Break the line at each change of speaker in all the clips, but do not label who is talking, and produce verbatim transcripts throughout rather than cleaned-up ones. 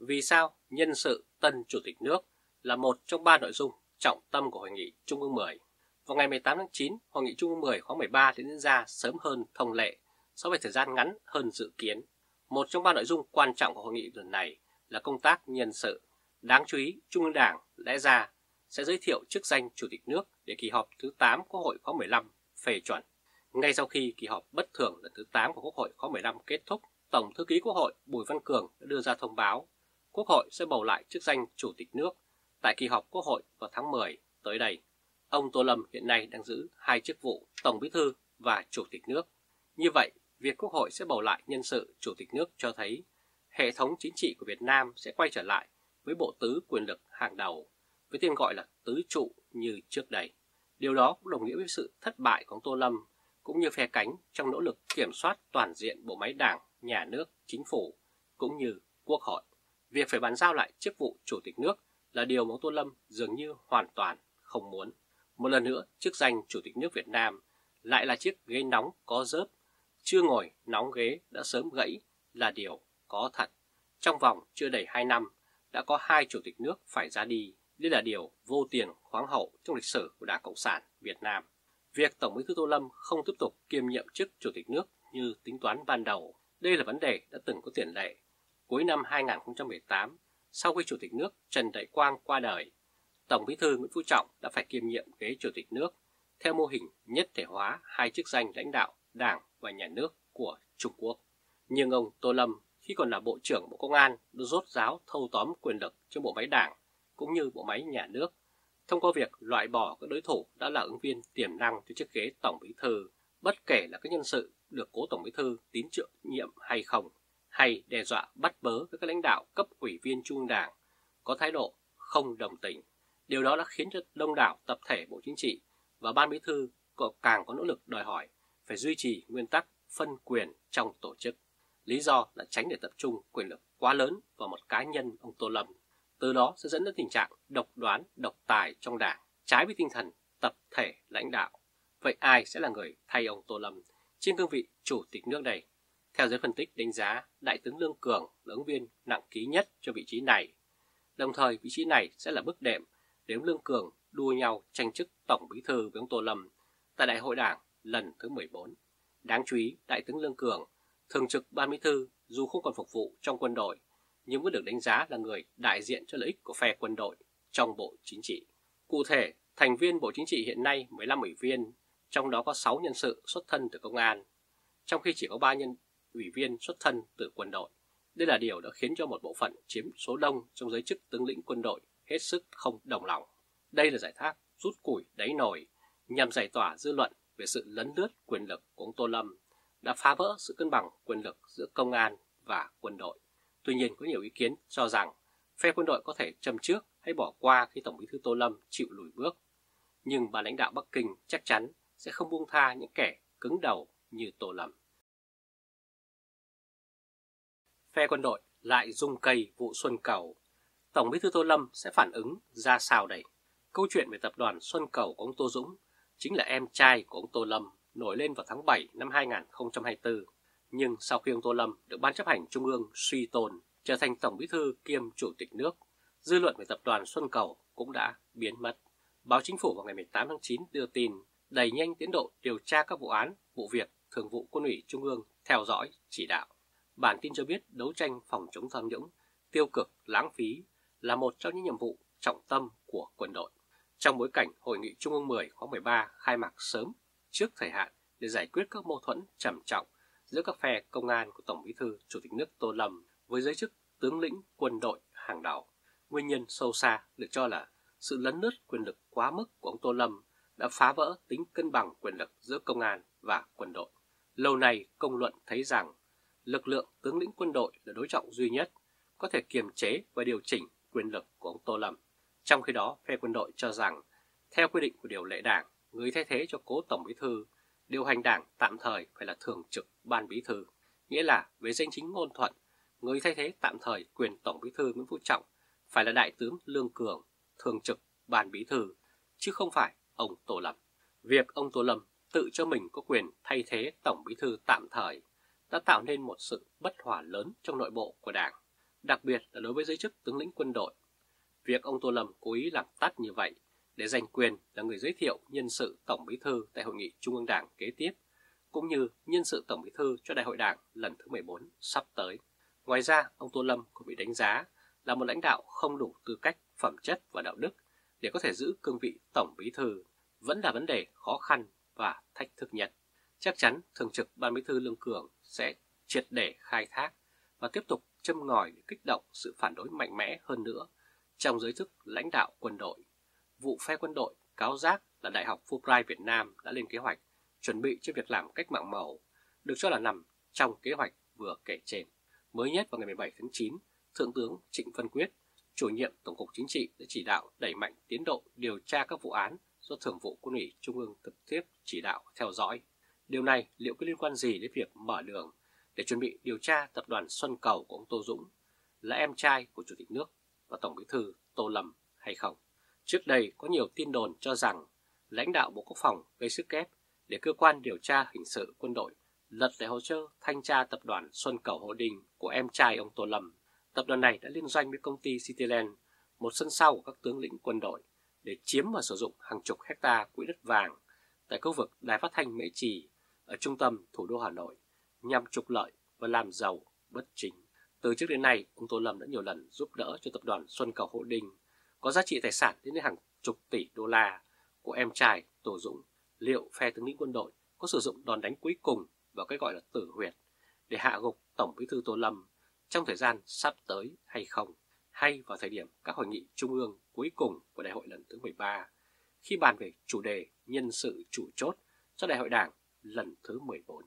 Vì sao nhân sự tân chủ tịch nước là một trong ba nội dung trọng tâm của Hội nghị Trung ương mười? Vào ngày mười tám tháng chín, Hội nghị Trung ương mười khóa mười ba đã diễn ra sớm hơn thông lệ so với thời gian ngắn hơn dự kiến. Một trong ba nội dung quan trọng của hội nghị lần này là công tác nhân sự. Đáng chú ý, Trung ương Đảng lẽ ra sẽ giới thiệu chức danh chủ tịch nước để kỳ họp thứ tám Quốc hội khóa mười lăm phê chuẩn. Ngay sau khi kỳ họp bất thường lần thứ tám của Quốc hội khóa mười lăm kết thúc, Tổng thư ký Quốc hội Bùi Văn Cường đã đưa ra thông báo Quốc hội sẽ bầu lại chức danh chủ tịch nước tại kỳ họp Quốc hội vào tháng mười tới đây. Ông Tô Lâm hiện nay đang giữ hai chức vụ Tổng Bí thư và Chủ tịch nước. Như vậy, việc Quốc hội sẽ bầu lại nhân sự Chủ tịch nước cho thấy hệ thống chính trị của Việt Nam sẽ quay trở lại với bộ tứ quyền lực hàng đầu, với tên gọi là tứ trụ như trước đây. Điều đó cũng đồng nghĩa với sự thất bại của ông Tô Lâm cũng như phe cánh trong nỗ lực kiểm soát toàn diện bộ máy đảng, nhà nước, chính phủ cũng như Quốc hội. Việc phải bàn giao lại chức vụ Chủ tịch nước là điều mà ông Tô Lâm dường như hoàn toàn không muốn. Một lần nữa, chức danh Chủ tịch nước Việt Nam lại là chiếc ghế nóng có rớp, chưa ngồi nóng ghế đã sớm gãy là điều có thật. Trong vòng chưa đầy hai năm, đã có hai Chủ tịch nước phải ra đi. Đây là điều vô tiền khoáng hậu trong lịch sử của Đảng Cộng sản Việt Nam. Việc Tổng Bí thư Tô Lâm không tiếp tục kiêm nhiệm chức Chủ tịch nước như tính toán ban đầu, đây là vấn đề đã từng có tiền lệ. Cuối năm hai nghìn không trăm mười tám, sau khi Chủ tịch nước Trần Đại Quang qua đời, Tổng Bí thư Nguyễn Phú Trọng đã phải kiêm nhiệm ghế Chủ tịch nước theo mô hình nhất thể hóa hai chức danh lãnh đạo Đảng và Nhà nước của Trung Quốc. Nhưng ông Tô Lâm khi còn là Bộ trưởng Bộ Công an đã rốt ráo thâu tóm quyền lực trong bộ máy Đảng cũng như bộ máy nhà nước thông qua việc loại bỏ các đối thủ đã là ứng viên tiềm năng cho chiếc ghế Tổng Bí thư, bất kể là các nhân sự được cố Tổng Bí thư tín nhiệm hay không, hay đe dọa bắt bớ với các lãnh đạo cấp ủy viên Trung ương Đảng có thái độ không đồng tình. Điều đó đã khiến cho đông đảo tập thể Bộ Chính trị và Ban Bí thư càng có nỗ lực đòi hỏi phải duy trì nguyên tắc phân quyền trong tổ chức. Lý do là tránh để tập trung quyền lực quá lớn vào một cá nhân ông Tô Lâm. Từ đó sẽ dẫn đến tình trạng độc đoán, độc tài trong Đảng, trái với tinh thần tập thể lãnh đạo. Vậy ai sẽ là người thay ông Tô Lâm trên cương vị Chủ tịch nước đây? Theo giới phân tích đánh giá, Đại tướng Lương Cường là ứng viên nặng ký nhất cho vị trí này. Đồng thời, vị trí này sẽ là bước đệm để ông Lương Cường đua nhau tranh chức Tổng Bí thư với ông Tô Lâm tại Đại hội Đảng lần thứ mười bốn. Đáng chú ý, Đại tướng Lương Cường, thường trực Ban Bí thư dù không còn phục vụ trong quân đội, nhưng vẫn được đánh giá là người đại diện cho lợi ích của phe quân đội trong Bộ Chính trị. Cụ thể, thành viên Bộ Chính trị hiện nay mười lăm ủy viên, trong đó có sáu nhân sự xuất thân từ công an, trong khi chỉ có ba nhân ủy viên xuất thân từ quân đội. Đây là điều đã khiến cho một bộ phận chiếm số đông trong giới chức tướng lĩnh quân đội hết sức không đồng lòng. Đây là giải pháp rút củi đáy nồi nhằm giải tỏa dư luận về sự lấn lướt quyền lực của ông Tô Lâm đã phá vỡ sự cân bằng quyền lực giữa công an và quân đội. Tuy nhiên, có nhiều ý kiến cho rằng phe quân đội có thể châm trước hay bỏ qua khi Tổng Bí thư Tô Lâm chịu lùi bước. Nhưng ban lãnh đạo Bắc Kinh chắc chắn sẽ không buông tha những kẻ cứng đầu như Tô Lâm. Phe quân đội lại rung cây vụ Xuân Cầu. Tổng Bí thư Tô Lâm sẽ phản ứng ra sao đây? Câu chuyện về tập đoàn Xuân Cầu của ông Tô Dũng chính là em trai của ông Tô Lâm nổi lên vào tháng bảy năm hai nghìn không trăm hai mươi tư. Nhưng sau khi ông Tô Lâm được Ban chấp hành Trung ương suy tồn trở thành Tổng Bí thư kiêm Chủ tịch nước, dư luận về tập đoàn Xuân Cầu cũng đã biến mất. Báo Chính phủ vào ngày mười tám tháng chín đưa tin đẩy nhanh tiến độ điều tra các vụ án, vụ việc Thường vụ Quân ủy Trung ương theo dõi, chỉ đạo. Bản tin cho biết đấu tranh phòng chống tham nhũng, tiêu cực, lãng phí là một trong những nhiệm vụ trọng tâm của quân đội. Trong bối cảnh Hội nghị Trung ương mười khóa mười ba khai mạc sớm trước thời hạn để giải quyết các mâu thuẫn trầm trọng giữa các phe công an của Tổng Bí thư Chủ tịch nước Tô Lâm với giới chức tướng lĩnh quân đội hàng đầu. Nguyên nhân sâu xa được cho là sự lấn lướt quyền lực quá mức của ông Tô Lâm đã phá vỡ tính cân bằng quyền lực giữa công an và quân đội. Lâu nay công luận thấy rằng lực lượng tướng lĩnh quân đội là đối trọng duy nhất có thể kiềm chế và điều chỉnh quyền lực của ông Tô Lâm. Trong khi đó, phe quân đội cho rằng theo quy định của điều lệ Đảng, người thay thế cho cố Tổng Bí thư điều hành Đảng tạm thời phải là thường trực Ban Bí thư, nghĩa là về danh chính ngôn thuận, người thay thế tạm thời quyền Tổng Bí thư Nguyễn Phú Trọng phải là Đại tướng Lương Cường, thường trực Ban Bí thư, chứ không phải ông Tô Lâm. Việc ông Tô Lâm tự cho mình có quyền thay thế Tổng Bí thư tạm thời đã tạo nên một sự bất hòa lớn trong nội bộ của Đảng. đặc biệt là đối với giới chức tướng lĩnh quân đội. Việc ông Tô Lâm cố ý làm tắt như vậy để giành quyền là người giới thiệu nhân sự Tổng Bí thư tại Hội nghị Trung ương Đảng kế tiếp, cũng như nhân sự Tổng Bí thư cho Đại hội Đảng lần thứ mười bốn sắp tới. Ngoài ra, ông Tô Lâm cũng bị đánh giá là một lãnh đạo không đủ tư cách, phẩm chất và đạo đức để có thể giữ cương vị Tổng Bí thư, vẫn là vấn đề khó khăn và thách thức nhất. Chắc chắn Thường trực Ban Bí thư Lương Cường sẽ triệt để khai thác và tiếp tục châm ngòi để kích động sự phản đối mạnh mẽ hơn nữa trong giới chức lãnh đạo quân đội. Vụ phe quân đội cáo giác là Đại học Fulbright Việt Nam đã lên kế hoạch chuẩn bị cho việc làm cách mạng màu, được cho là nằm trong kế hoạch vừa kể trên. Mới nhất vào ngày mười bảy tháng chín, Thượng tướng Trịnh Văn Quyết, chủ nhiệm Tổng cục Chính trị đã chỉ đạo đẩy mạnh tiến độ điều tra các vụ án do Thường vụ Quân ủy Trung ương trực tiếp chỉ đạo theo dõi. Điều này liệu có liên quan gì đến việc mở đường để chuẩn bị điều tra tập đoàn Xuân Cầu của ông Tô Dũng, là em trai của Chủ tịch nước và Tổng Bí thư Tô Lâm hay không? Trước đây có nhiều tin đồn cho rằng lãnh đạo Bộ Quốc phòng gây sức ép để cơ quan điều tra hình sự quân đội lật lại hồ sơ thanh tra tập đoàn Xuân Cầu Holding của em trai ông Tô Lâm. Tập đoàn này đã liên doanh với công ty Cityland, một sân sau của các tướng lĩnh quân đội, để chiếm và sử dụng hàng chục hecta quỹ đất vàng tại khu vực Đài Phát thanh Mễ Trì ở trung tâm thủ đô Hà Nội nhằm trục lợi và làm giàu bất chính. Từ trước đến nay, ông Tô Lâm đã nhiều lần giúp đỡ cho tập đoàn Xuân Cầu Holding có giá trị tài sản đến hàng chục tỷ đô la của em trai Tô Dũng. Liệu phe tướng lĩnh quân đội có sử dụng đòn đánh cuối cùng vào cái gọi là tử huyệt để hạ gục Tổng Bí thư Tô Lâm trong thời gian sắp tới hay không, hay vào thời điểm các hội nghị trung ương cuối cùng của đại hội lần thứ mười ba, khi bàn về chủ đề nhân sự chủ chốt cho đại hội đảng lần thứ mười bốn.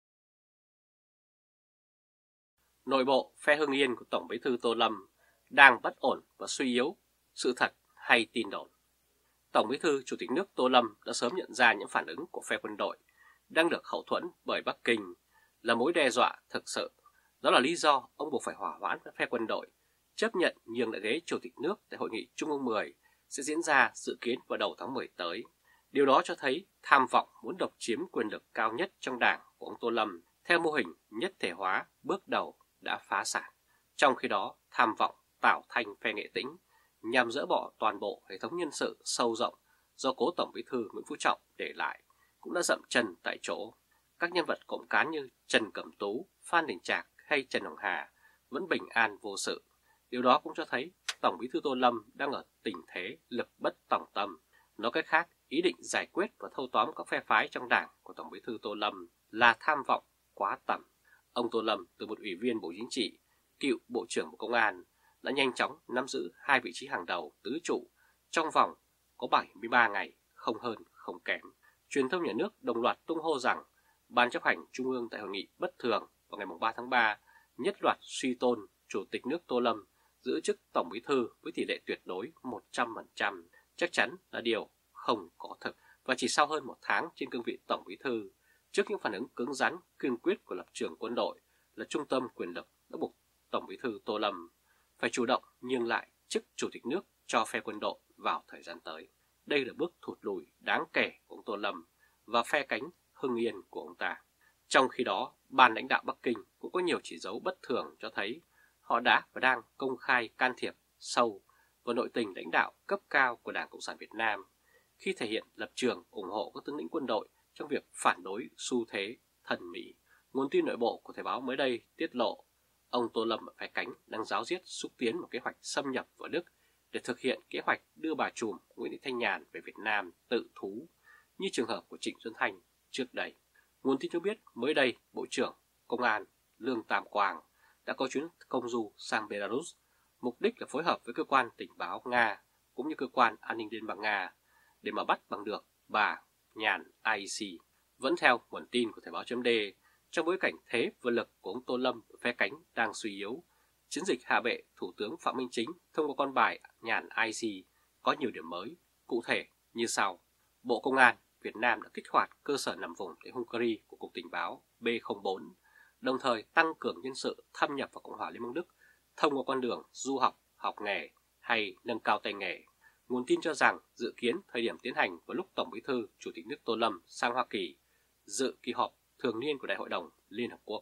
Nội bộ phe Hưng Yên của Tổng Bí thư Tô Lâm đang bất ổn và suy yếu, sự thật hay tin đồn. Tổng Bí thư Chủ tịch nước Tô Lâm đã sớm nhận ra những phản ứng của phe quân đội đang được hậu thuẫn bởi Bắc Kinh là mối đe dọa thực sự. Đó là lý do ông buộc phải hỏa hoãn các phe quân đội chấp nhận nhường lại ghế Chủ tịch nước tại Hội nghị Trung ương mười sẽ diễn ra dự kiến vào đầu tháng mười tới. Điều đó cho thấy tham vọng muốn độc chiếm quyền lực cao nhất trong đảng của ông Tô Lâm theo mô hình nhất thể hóa bước đầu đã phá sản. Trong khi đó, tham vọng tạo thành phe Nghệ Tĩnh nhằm dỡ bỏ toàn bộ hệ thống nhân sự sâu rộng do cố Tổng Bí thư Nguyễn Phú Trọng để lại cũng đã dậm chân tại chỗ. Các nhân vật cộng cán như Trần Cẩm Tú, Phan Đình Trạc hay Trần Hồng Hà vẫn bình an vô sự. Điều đó cũng cho thấy Tổng Bí thư Tô Lâm đang ở tình thế lực bất tòng tâm. Nói cách khác, ý định giải quyết và thâu tóm các phe phái trong đảng của Tổng Bí thư Tô Lâm là tham vọng quá tầm. Ông Tô Lâm từ một ủy viên Bộ Chính trị, cựu Bộ trưởng Bộ Công an đã nhanh chóng nắm giữ hai vị trí hàng đầu tứ trụ trong vòng có bảy mươi ba ngày, không hơn không kém. Truyền thông nhà nước đồng loạt tung hô rằng Ban chấp hành Trung ương tại hội nghị bất thường vào ngày ba tháng ba nhất loạt suy tôn Chủ tịch nước Tô Lâm giữ chức Tổng Bí thư với tỷ lệ tuyệt đối một trăm phần trăm, chắc chắn là điều không có thực. Và chỉ sau hơn một tháng trên cương vị Tổng Bí thư, trước những phản ứng cứng rắn, kiên quyết của lập trường quân đội là trung tâm quyền lực đã buộc Tổng Bí thư Tô Lâm phải chủ động nhường lại chức Chủ tịch nước cho phe quân đội vào thời gian tới. Đây là bước thụt lùi đáng kể của ông Tô Lâm và phe cánh Hưng Yên của ông ta. Trong khi đó, ban lãnh đạo Bắc Kinh cũng có nhiều chỉ dấu bất thường cho thấy họ đã và đang công khai can thiệp sâu vào nội tình lãnh đạo cấp cao của Đảng Cộng sản Việt Nam khi thể hiện lập trường ủng hộ các tướng lĩnh quân đội trong việc phản đối xu thế thần Mỹ. Nguồn tin nội bộ của Thời báo mới đây tiết lộ ông Tô Lâm và phe cánh đang ráo riết xúc tiến một kế hoạch xâm nhập vào Đức để thực hiện kế hoạch đưa bà trùm Nguyễn Thị Thanh Nhàn về Việt Nam tự thú như trường hợp của Trịnh Xuân Thanh trước đây. Nguồn tin cho biết mới đây Bộ trưởng Công an Lương Tam Quang đã có chuyến công du sang Belarus, mục đích là phối hợp với cơ quan tình báo Nga cũng như cơ quan an ninh Liên bang Nga để mà bắt bằng được bà Nhàn i e xê. Vẫn theo nguồn tin của Thời báo chấm D, trong bối cảnh thế và lực của ông Tô Lâm và phe cánh đang suy yếu, chiến dịch hạ bệ Thủ tướng Phạm Minh Chính thông qua con bài Nhàn i e xê có nhiều điểm mới, cụ thể như sau. Bộ Công an Việt Nam đã kích hoạt cơ sở nằm vùng tại Hungary của Cục Tình báo B không bốn, đồng thời tăng cường nhân sự thâm nhập vào Cộng hòa Liên bang Đức thông qua con đường du học, học nghề hay nâng cao tay nghề. Nguồn tin cho rằng dự kiến thời điểm tiến hành vào lúc Tổng Bí thư Chủ tịch nước Tô Lâm sang Hoa Kỳ dự kỳ họp thường niên của Đại hội đồng Liên Hợp Quốc.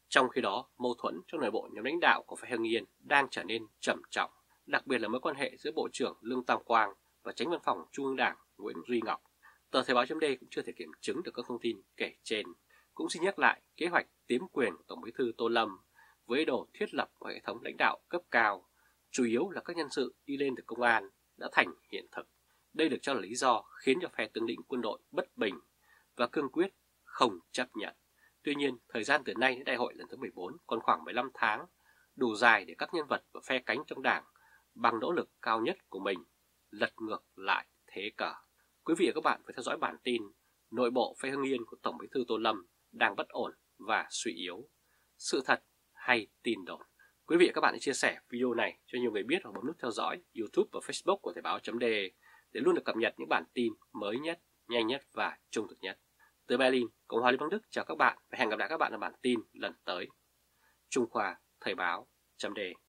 Trong khi đó, mâu thuẫn trong nội bộ nhóm lãnh đạo của phe Hưng Yên đang trở nên trầm trọng, đặc biệt là mối quan hệ giữa Bộ trưởng Lương Tam Quang và Chánh Văn phòng Trung ương Đảng Nguyễn Duy Ngọc. Tờ Thời báo chấm D cũng chưa thể kiểm chứng được các thông tin kể trên. Cũng xin nhắc lại kế hoạch tiếm quyền của Tổng Bí thư Tô Lâm với ý đồ thiết lập một hệ thống lãnh đạo cấp cao, chủ yếu là các nhân sự đi lên từ công an, đã thành hiện thực. Đây được cho là lý do khiến cho phe tướng lĩnh quân đội bất bình và cương quyết không chấp nhận. Tuy nhiên, thời gian từ nay đến đại hội lần thứ mười bốn còn khoảng mười lăm tháng, đủ dài để các nhân vật và phe cánh trong đảng bằng nỗ lực cao nhất của mình lật ngược lại thế cờ. Quý vị và các bạn phải theo dõi bản tin nội bộ phe Hưng Yên của Tổng Bí thư Tô Lâm đang bất ổn và suy yếu. Sự thật hay tin đồn? Quý vị và các bạn hãy chia sẻ video này cho nhiều người biết hoặc bấm nút theo dõi YouTube và Facebook của Thời báo chấm D để luôn được cập nhật những bản tin mới nhất, nhanh nhất và trung thực nhất. Từ Berlin, Cộng hòa Liên bang Đức chào các bạn và hẹn gặp lại các bạn ở bản tin lần tới. Trung Khoa Thời báo chấm D